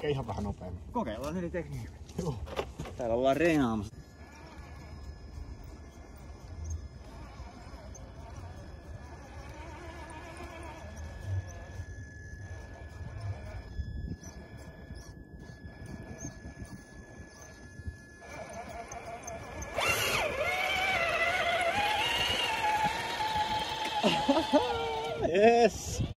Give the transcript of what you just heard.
ehkä ihan vähän nopeammin. Kokeillaan eri tekniikoita. Joo. Täällä ollaan reenaamassa. Yes!